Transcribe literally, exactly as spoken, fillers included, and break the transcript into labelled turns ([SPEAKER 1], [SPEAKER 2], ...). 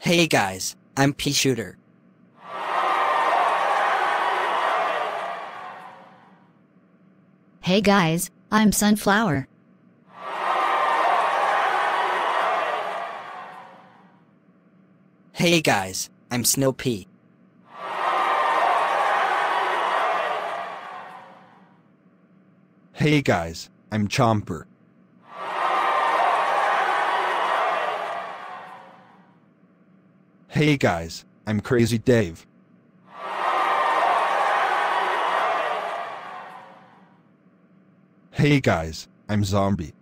[SPEAKER 1] Hey guys, I'm Pea Shooter.
[SPEAKER 2] Hey guys, I'm Sunflower.
[SPEAKER 1] Hey guys, I'm Snow Pea.
[SPEAKER 3] Hey guys, I'm Chomper. Hey guys, I'm Crazy Dave. Hey guys, I'm Zombie.